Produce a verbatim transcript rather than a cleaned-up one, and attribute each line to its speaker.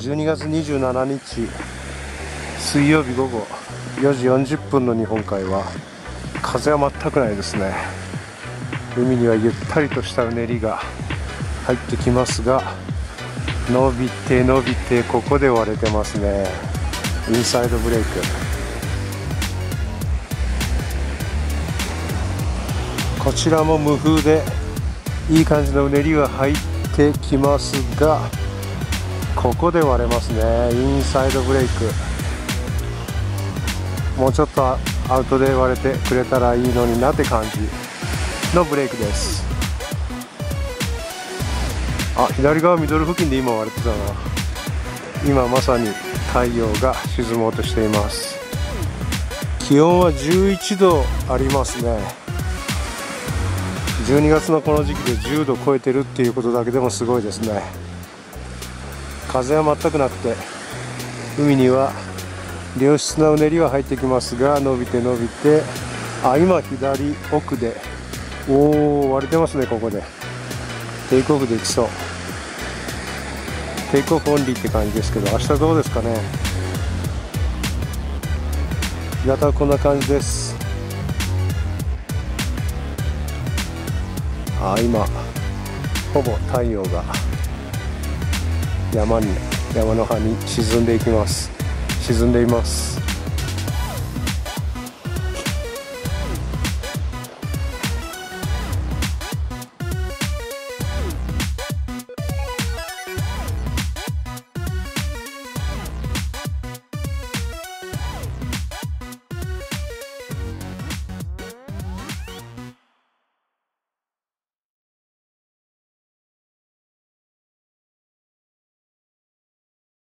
Speaker 1: じゅうにがつにじゅうしちにち水曜日午後よじよんじゅっぷんの日本海は風は全くないですね。海にはゆったりとしたうねりが入ってきますが、伸びて伸びてここで割れてますね。インサイドブレイク。こちらも無風でいい感じのうねりが入ってきますが、ここで割れますね。インサイドブレイク。もうちょっとアウトで割れてくれたらいいのになって感じのブレイクです。あ、左側ミドル付近で今割れてたな。今まさに太陽が沈もうとしています。気温はじゅういちどありますね。じゅうにがつのこの時期でじゅうど超えてるっていうことだけでもすごいですね。風は全くなくて、海には良質なうねりは入ってきますが、伸びて伸びて、あ、今左奥で、おお割れてますね。ここでテイクオフできそう。テイクオフオンリーって感じですけど、明日どうですかね。日向はこんな感じです。あ、今ほぼ太陽が山に山の葉に沈んでいきます沈んでいます。